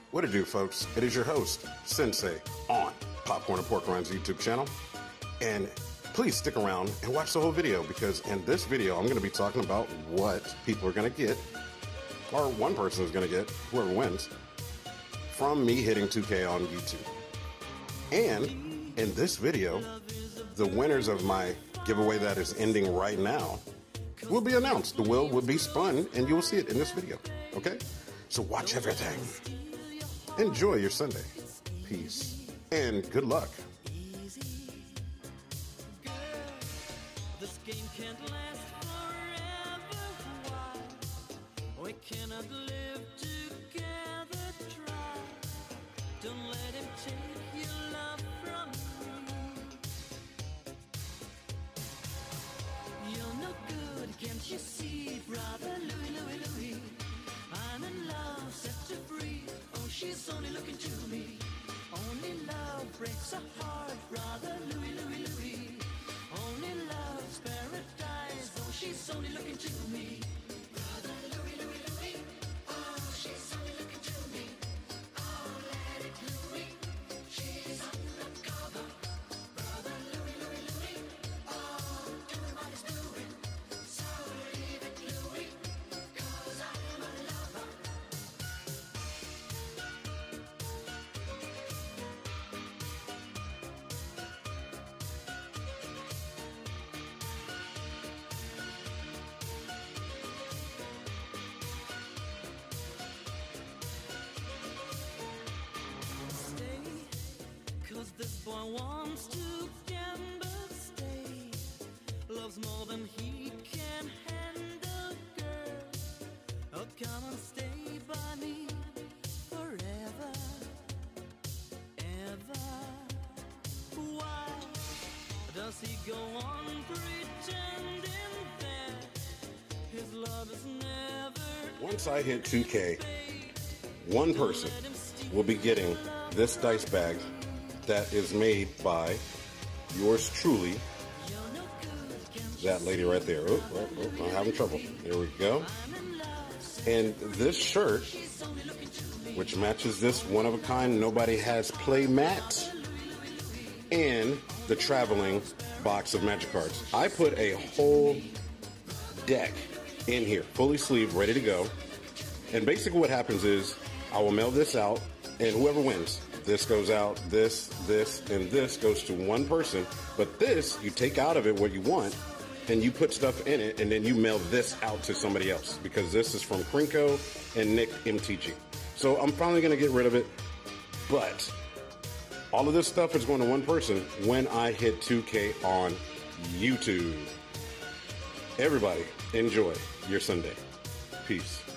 What it do, folks? It is your host, Sensei, on Popcorn and Pork Rinds YouTube channel. And please stick around and watch the whole video, because in this video, I'm going to be talking about what people are going to get, or one person is going to get, whoever wins, from me hitting 2K on YouTube. And in this video, the winners of my giveaway that is ending right now will be announced. The wheel will be spun, and you will see it in this video. Okay? So watch everything. Enjoy your Sunday. Peace. And good luck. This game can't last forever. Why? We cannot live together. Try. Don't let him take your love from you. You're no good, can't you see, brother Louie, Louie, Louie? I'm in love, set to free. Oh, she's only looking to me. Only love breaks a heart, brother Louie, Louie, Louie. Only love's paradise. Oh, she's only looking to me. Brother Louie, Louie, Louie. Oh, she's only looking to me. Oh, let it Louie. She's undercover. Brother Louie, Louie, Louie. Oh, doing what he's doing. So leave it, Louie, 'cause I'm a lover. Stay, 'cause this boy wants to gamble. Stay, loves more than he can handle, girl. Oh, come and stay by me forever, ever. Why does he go on pretending that his love is never? Once I hit 2K, one person will be getting this dice bag that is made by yours truly, that lady right there. Oh, I'm having trouble. There we go. And this shirt, which matches this one-of-a-kind Nobody Has Play mat, and the traveling box of magic cards. I put a whole deck in here, fully sleeved, ready to go. And basically what happens is I will mail this out, and whoever wins, this goes out, this, and this goes to one person. But this, you take out of it what you want, and you put stuff in it, and then you mail this out to somebody else, because this is from Krinko and Nick MTG. So I'm finally going to get rid of it, but all of this stuff is going to one person when I hit 2K on YouTube. Everybody, enjoy your Sunday. Peace.